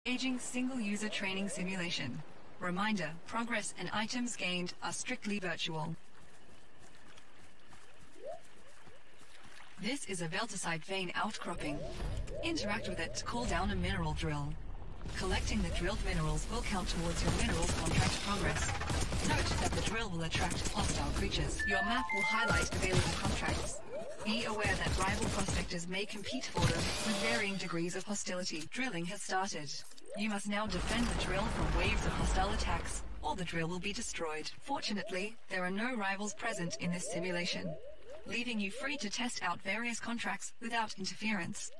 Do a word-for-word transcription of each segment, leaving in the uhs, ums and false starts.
Aging single-user training simulation. Reminder, progress and items gained are strictly virtual. This is a Veltesite vein outcropping. Interact with it to call down a mineral drill. Collecting the drilled minerals will count towards your minerals contract progress. Note that the drill will attract hostile creatures. Your map will highlight available contracts. Be aware that rival prospectors may compete for them with varying degrees of hostility. Drilling has started. You must now defend the drill from waves of hostile attacks, or the drill will be destroyed. Fortunately, there are no rivals present in this simulation, leaving you free to test out various contracts without interference.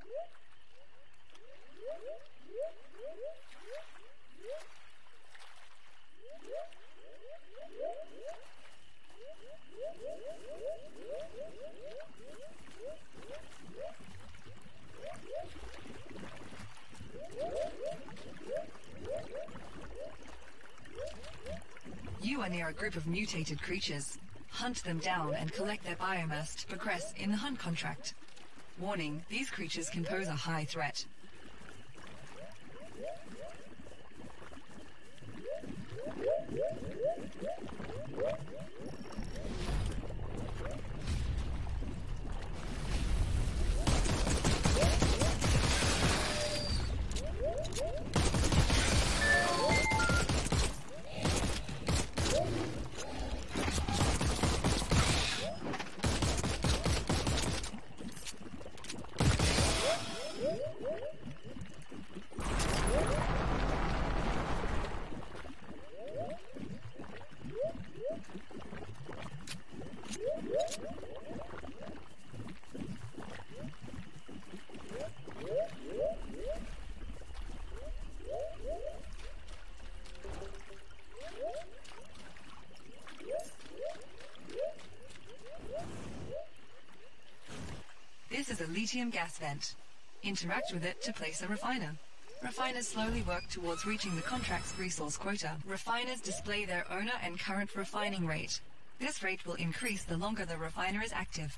You are near a group of mutated creatures. Hunt them down and collect their biomass to progress in the hunt contract. Warning, these creatures can pose a high threat. This is a lithium gas vent. Interact with it to place a refiner. Refiners slowly work towards reaching the contract's resource quota. Refiners display their owner and current refining rate. This rate will increase the longer the refiner is active.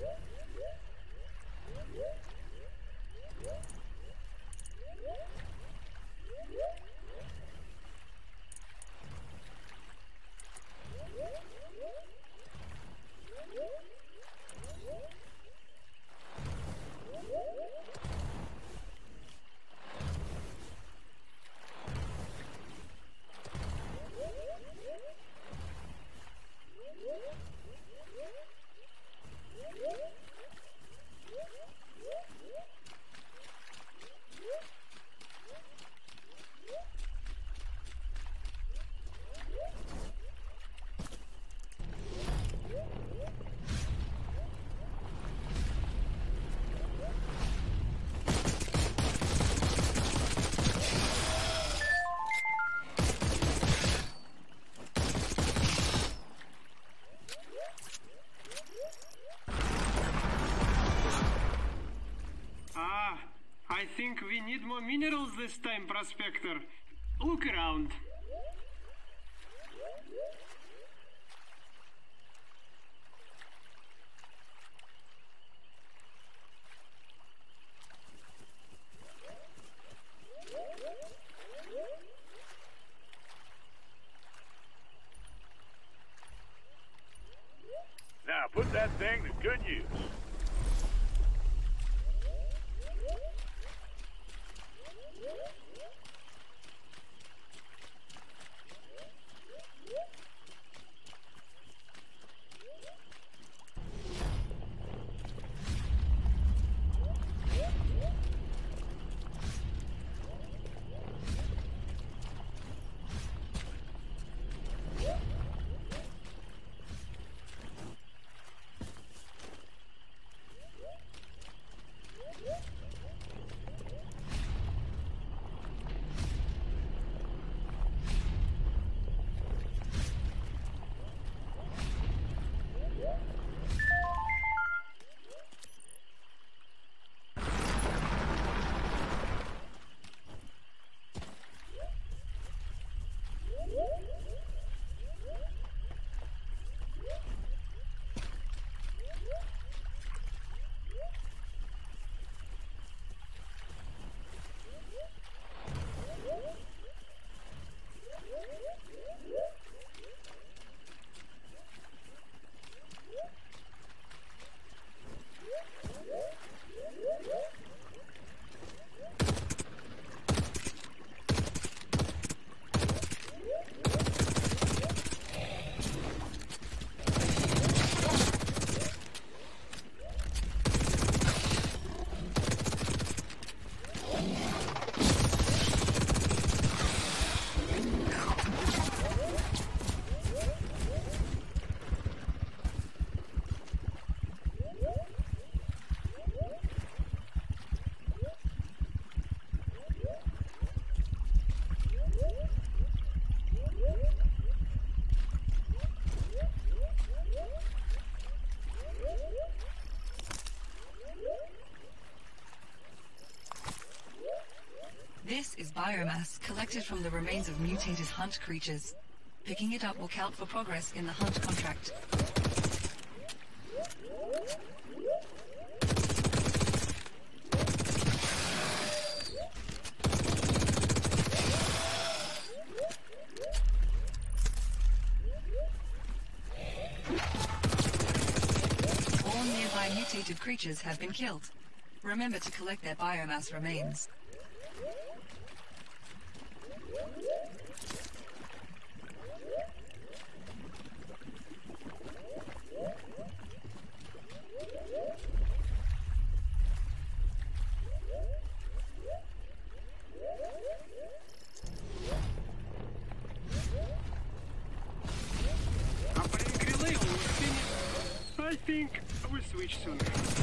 I think we need more minerals this time, Prospector. Look around. Now put that thing to good use. biomass collected from the remains of mutated hunt creatures. Picking it up will count for progress in the hunt contract. All nearby mutated creatures have been killed. Remember to collect their biomass remains. Uplink relay almost finished. I think we'll switch soon.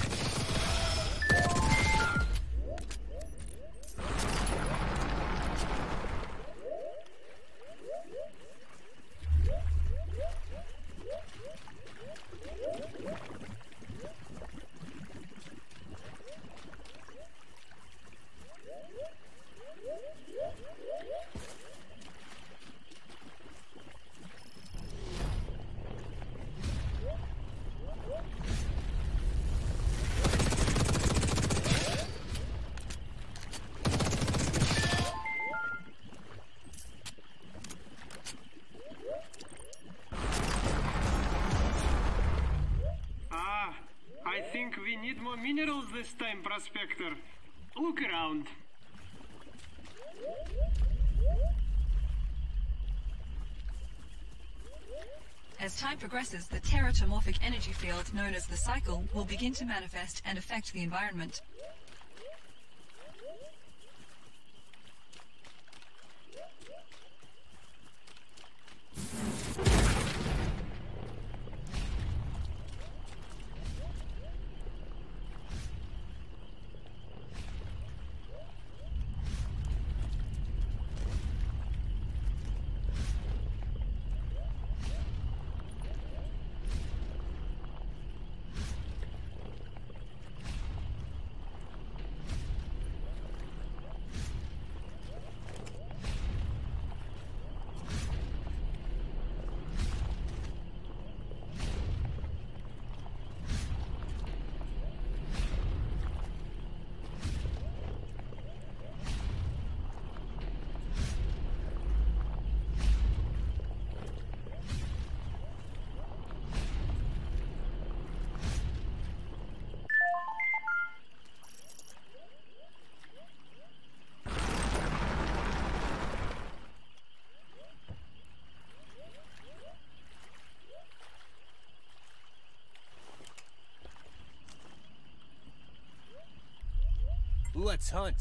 I think we need more minerals this time, Prospector. Look around. As time progresses, the teratomorphic energy field known as the cycle will begin to manifest and affect the environment. Let's hunt.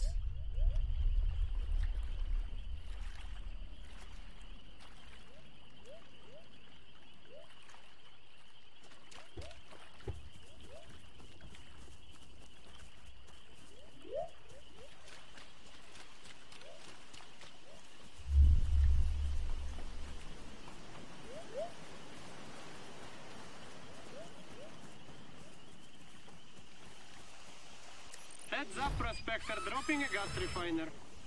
Heads up, Prospector, dropping a gas refiner.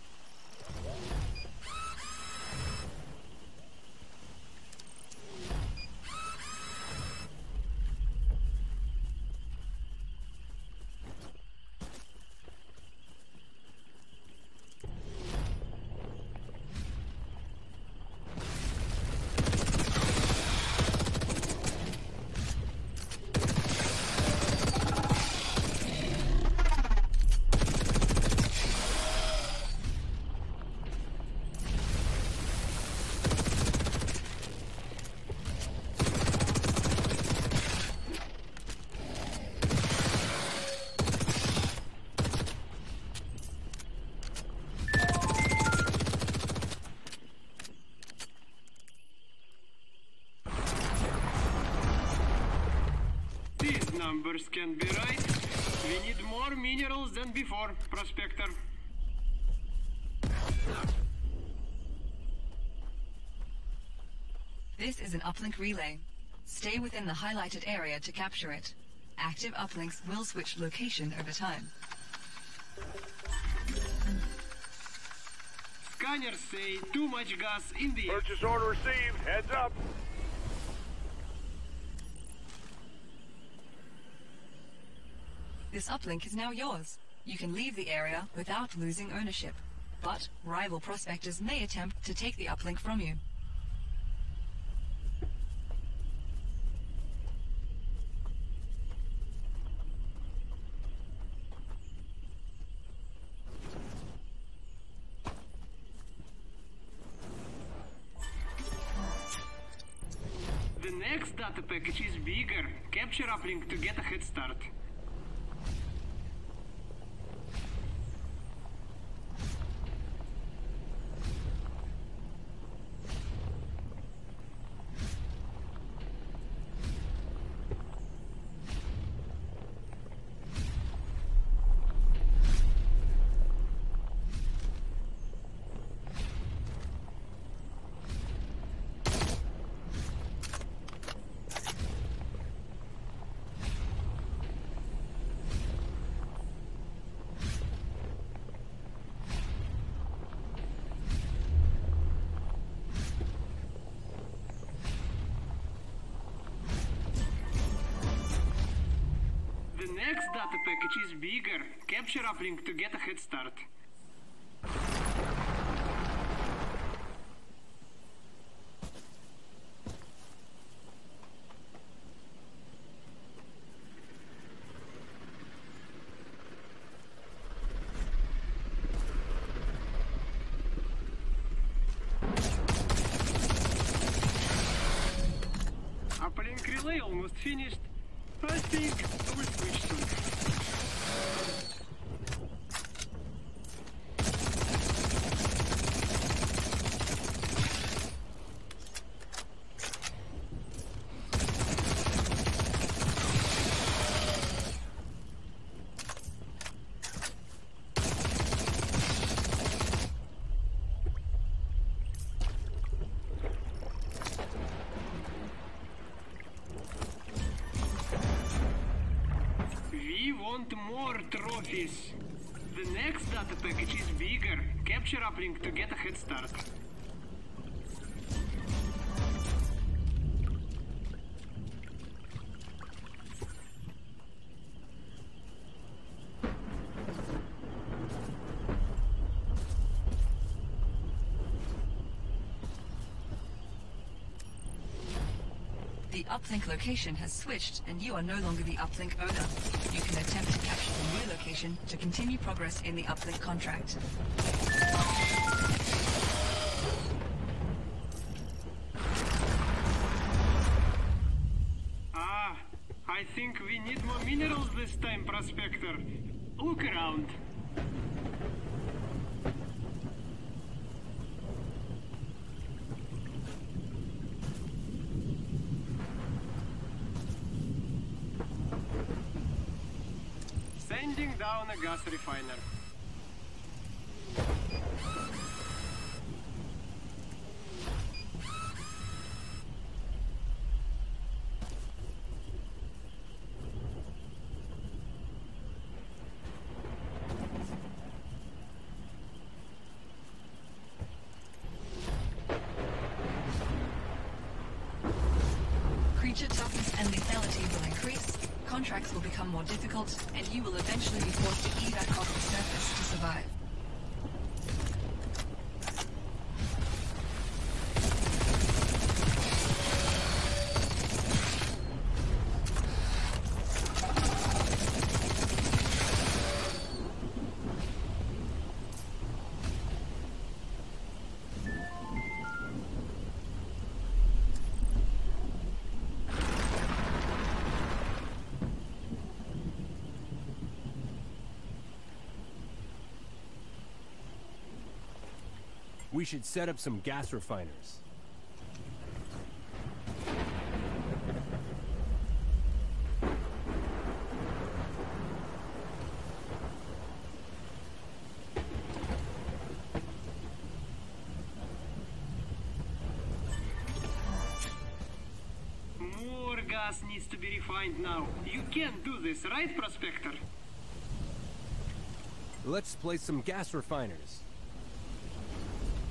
Numbers can be right. We need more minerals than before, Prospector. This is an uplink relay. Stay within the highlighted area to capture it. Active uplinks will switch location over time. Scanners say too much gas in the... Purchase order received. Heads up. This uplink is now yours. You can leave the area without losing ownership. But rival prospectors may attempt to take the uplink from you. The next data package is bigger. Capture uplink to get a head start. The next data package is bigger. Capture uplink to get a head start. Uplink relay almost finished. I think we'll switch soon. We want more trophies. The next data package is bigger. Capture uplink to get a head start. The uplink location has switched, and you are no longer the uplink owner. You can attempt to capture the new location to continue progress in the uplink contract. Ah, I think we need more minerals this time, Prospector. Look around. Sending down a gas refiner. Creature toughness and lethality will increase, contracts will become more difficult, and you will eventually be forced to evac off the surface to survive. We should set up some gas refiners. More gas needs to be refined now. You can't do this, right, Prospector? Let's place some gas refiners.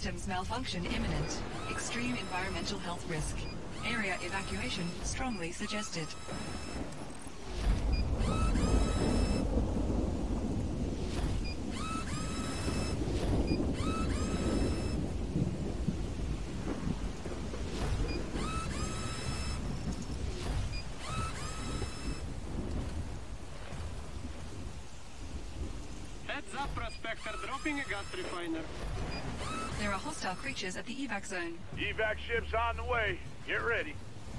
Systems malfunction imminent. Extreme environmental health risk. Area evacuation strongly suggested. Heads up, Prospector, dropping a gas refiner. There are hostile creatures at the evac zone. Evac ship's on the way. Get ready.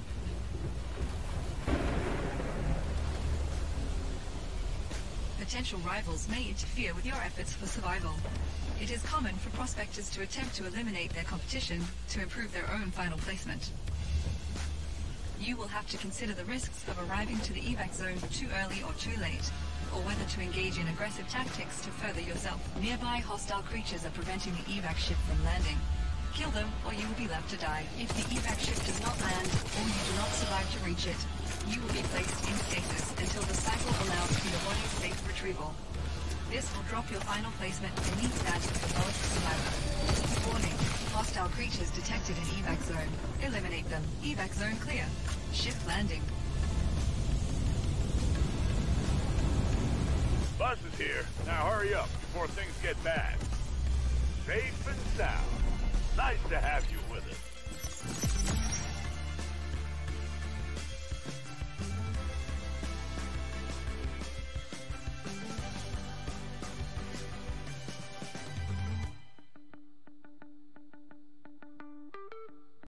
Potential rivals may interfere with your efforts for survival. It is common for prospectors to attempt to eliminate their competition to improve their own final placement. You will have to consider the risks of arriving to the evac zone too early or too late, or whether to engage in aggressive tactics to further yourself. Nearby hostile creatures are preventing the evac ship from landing. Kill them, or you will be left to die. If the evac ship does not land, or you do not survive to reach it, you will be placed in stasis until the cycle allows for your body's safe retrieval. This will drop your final placement beneath that of the lowest survivor. Warning, hostile creatures detected in evac zone. Eliminate them. Evac zone clear. Ship landing. Bus is here. Now hurry up before things get bad. Safe and sound. Nice to have you with us.